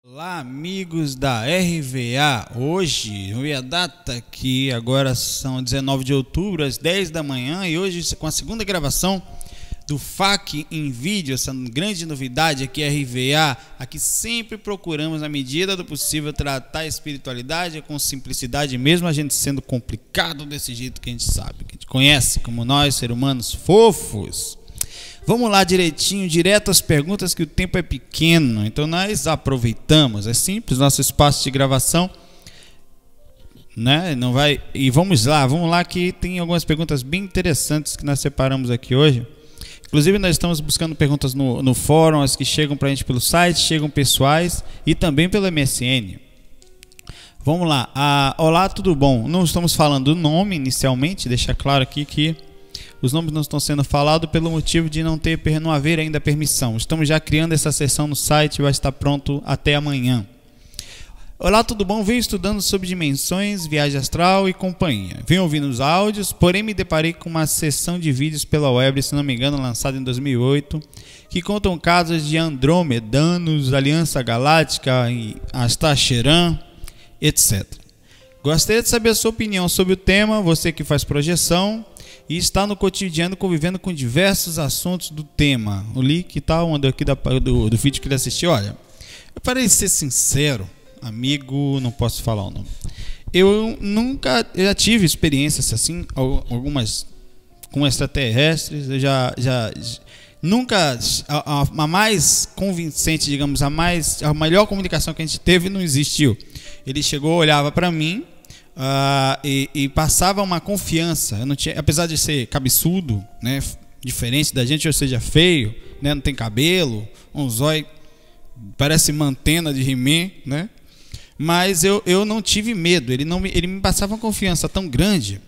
Olá, amigos da RVA. Hoje, a data aqui, agora são 19 de outubro, às 10 da manhã, e hoje com a segunda gravação do FAQ em vídeo, essa grande novidade aqui, RVA. Aqui sempre procuramos, na medida do possível, tratar a espiritualidade com simplicidade, mesmo a gente sendo complicado desse jeito que a gente sabe, que a gente conhece como nós, seres humanos fofos. Vamos lá direitinho, direto às perguntas, que o tempo é pequeno, então nós aproveitamos. É simples, nosso espaço de gravação, né? Não vai. E vamos lá que tem algumas perguntas bem interessantes que nós separamos aqui hoje. Inclusive nós estamos buscando perguntas no fórum, as que chegam para a gente pelo site, chegam pessoais e também pelo MSN. Vamos lá. Olá, tudo bom? Não estamos falando do nome inicialmente, deixa claro aqui que os nomes não estão sendo falados pelo motivo de não haver ainda permissão. Estamos já criando essa sessão no site, vai estar pronto até amanhã. Olá, tudo bom? Venho estudando sobre dimensões, viagem astral e companhia. Venho ouvindo os áudios, porém me deparei com uma sessão de vídeos pela web, se não me engano, lançada em 2008, que contam casos de andromedanos, Aliança Galáctica, Astacheran, etc. Gostaria de saber a sua opinião sobre o tema, você que faz projeção e está no cotidiano convivendo com diversos assuntos do tema. O link está onde aqui do vídeo que ele assistiu. Olha, para ser sincero, amigo, não posso falar o nome. Eu já tive experiências assim, algumas com extraterrestres. Eu nunca a mais convincente, digamos, a melhor comunicação que a gente teve não existiu. Ele chegou, olhava para mim. E passava uma confiança. Eu não tinha, apesar de ser cabeçudo, né, diferente da gente, ou seja, feio, né, não tem cabelo, um zóio parece mantena de He-Man, né? Mas eu não tive medo. Ele me passava uma confiança tão grande,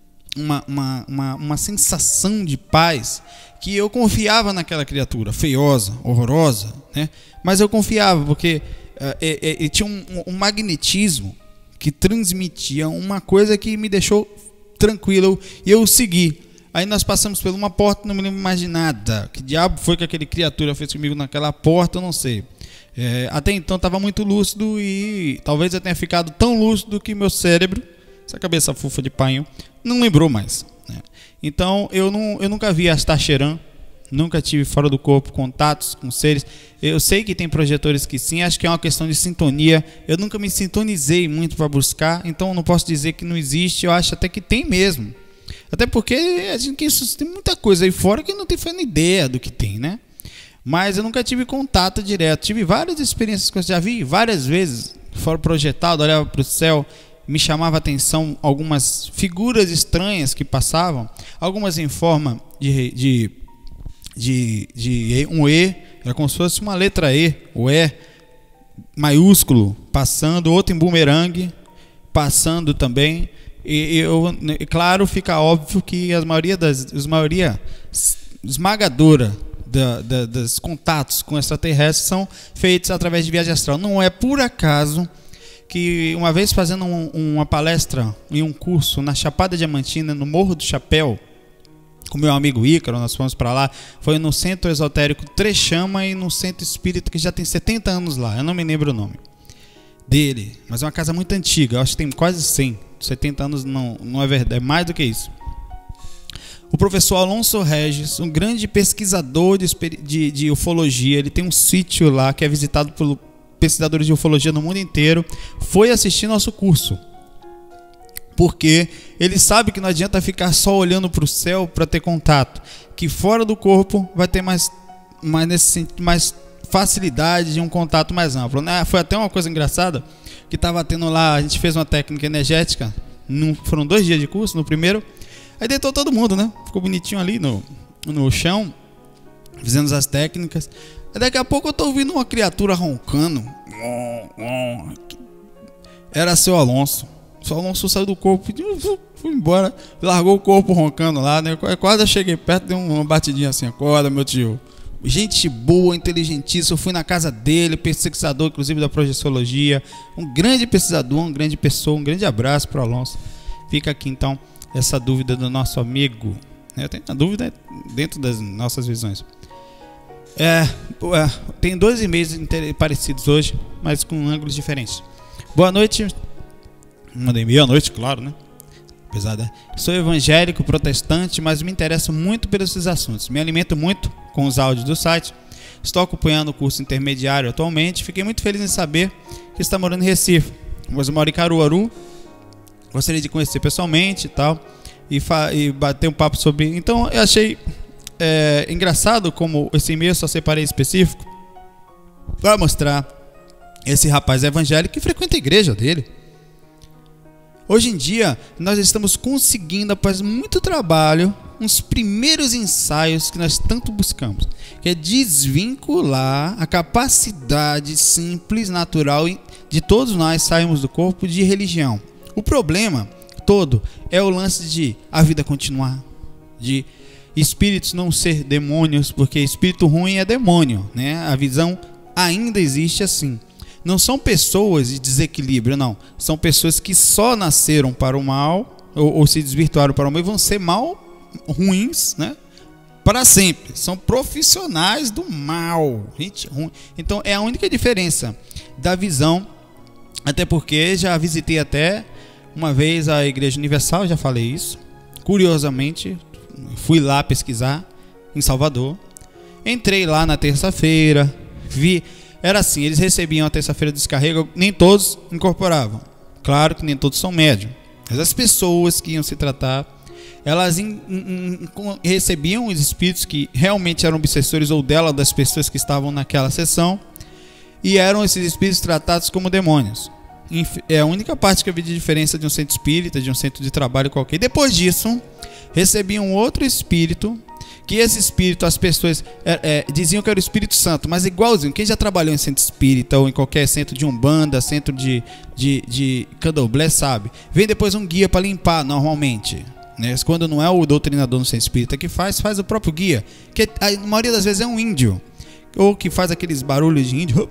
uma sensação de paz, que eu confiava naquela criatura feiosa, horrorosa, né? Mas eu confiava porque ele tinha um magnetismo que transmitia uma coisa que me deixou tranquilo, e eu segui. Aí nós passamos por uma porta, não me lembro mais de nada. Que diabo foi que aquele criatura fez comigo naquela porta, eu não sei. Até então estava muito lúcido, e talvez eu tenha ficado tão lúcido que meu cérebro, essa cabeça fofa de painho, não lembrou mais, né? Então eu nunca vi Astacheran, nunca tive fora do corpo contatos com seres. Eu sei que tem projetores que sim, acho que é uma questão de sintonia. Eu nunca me sintonizei muito para buscar, então eu não posso dizer que não existe. Eu acho até que tem mesmo. Até porque a gente tem muita coisa aí fora que não tem ideia do que tem, né? Mas eu nunca tive contato direto. Tive várias experiências que eu já vi várias vezes, fora projetado, olhava para o céu, me chamava a atenção algumas figuras estranhas que passavam, algumas em forma de um E, era como se fosse uma letra E, o E maiúsculo passando, outro em bumerangue passando também. E claro, fica óbvio que a maioria esmagadora dos contatos com extraterrestres são feitos através de viagem astral. Não é por acaso que, uma vez fazendo uma palestra em um curso na Chapada Diamantina, no Morro do Chapéu, com meu amigo Ícaro, nós fomos para lá. Foi no Centro Esotérico Trechama e no Centro Espírita, que já tem 70 anos lá. Eu não me lembro o nome dele, mas é uma casa muito antiga. Eu acho que tem quase 100. 70 anos não é verdade, é mais do que isso. O professor Alonso Regis, um grande pesquisador de ufologia, ele tem um sítio lá que é visitado por pesquisadores de ufologia no mundo inteiro, foi assistir nosso curso. Porque ele sabe que não adianta ficar só olhando para o céu para ter contato, que fora do corpo vai ter mais facilidade de um contato mais amplo, né? Foi até uma coisa engraçada que estava tendo lá. A gente fez uma técnica energética, foram 2 dias de curso. No primeiro, aí deitou todo mundo, né? Ficou bonitinho ali no chão, fizemos as técnicas. Aí daqui a pouco eu tô ouvindo uma criatura roncando. Era seu Alonso. O Alonso saiu do corpo, fui embora, largou o corpo roncando lá, né? Quase eu cheguei perto, dei uma batidinha assim: acorda, meu tio. Gente boa, inteligentíssima. Eu fui na casa dele, pesquisador inclusive da projeciologia, um grande pesquisador, uma grande pessoa. Um grande abraço para o Alonso. Fica aqui então essa dúvida do nosso amigo. Eu tenho a dúvida dentro das nossas visões. Tem dois e-mails parecidos hoje, mas com ângulos diferentes. Boa noite. Mandei e-mail à noite, claro, né? Apesar de... Sou evangélico, protestante, mas me interesso muito por esses assuntos. Me alimento muito com os áudios do site. Estou acompanhando o curso intermediário atualmente. Fiquei muito feliz em saber que está morando em Recife, mas eu moro em Caruaru. Gostaria de conhecer pessoalmente e tal, e bater um papo sobre... Então eu achei engraçado como esse e-mail eu só separei específico para mostrar esse rapaz evangélico que frequenta a igreja dele. Hoje em dia nós estamos conseguindo, após muito trabalho, uns primeiros ensaios que nós tanto buscamos, que é desvincular a capacidade simples, natural de todos nós sairmos do corpo de religião. O problema todo é o lance de a vida continuar, de espíritos não ser demônios, porque espírito ruim é demônio, né? A visão ainda existe assim. Não são pessoas de desequilíbrio, não. São pessoas que só nasceram para o mal, ou se desvirtuaram para o mal, e vão ser ruins, né? Para sempre. São profissionais do mal. Gente ruim. Então é a única diferença da visão. Até porque já visitei até uma vez a Igreja Universal, já falei isso. Curiosamente, fui lá pesquisar em Salvador. Entrei lá na terça-feira, vi... Era assim, eles recebiam a terça-feira de descarrego, nem todos incorporavam. Claro que nem todos são médium. Mas as pessoas que iam se tratar, elas recebiam os espíritos que realmente eram obsessores ou das pessoas que estavam naquela sessão, e eram esses espíritos tratados como demônios. É a única parte que eu vi de diferença de um centro espírita, de um centro de trabalho qualquer. Depois disso, recebiam outro espírito, que esse espírito, as pessoas diziam que era o Espírito Santo, mas igualzinho, quem já trabalhou em centro espírita ou em qualquer centro de umbanda, centro de candomblé, sabe, vem depois um guia para limpar normalmente, né? Quando não é o doutrinador no centro espírita que faz o próprio guia, que a maioria das vezes é um índio, ou que faz aqueles barulhos de índio.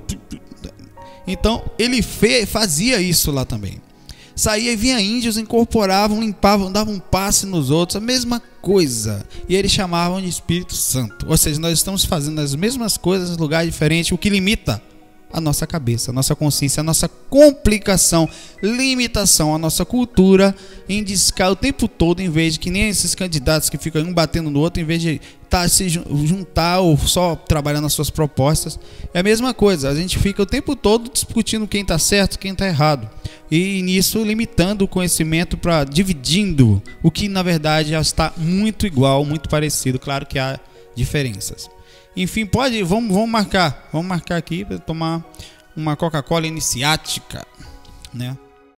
Então ele fazia isso lá também. Saía e vinha índios, incorporavam, limpavam, davam um passe nos outros, a mesma coisa. E eles chamavam de Espírito Santo. Ou seja, nós estamos fazendo as mesmas coisas em lugar diferente, o que limita a nossa cabeça, a nossa consciência, a nossa complicação, limitação, a nossa cultura em discar o tempo todo, em vez de que nem esses candidatos que ficam um batendo no outro, em vez de se juntar ou só trabalhar nas suas propostas. É a mesma coisa, a gente fica o tempo todo discutindo quem está certo, quem está errado, e nisso limitando o conhecimento, para dividindo o que na verdade já está muito igual, muito parecido. Claro que há diferenças. Enfim, vamos marcar aqui para tomar uma Coca-Cola iniciática, né?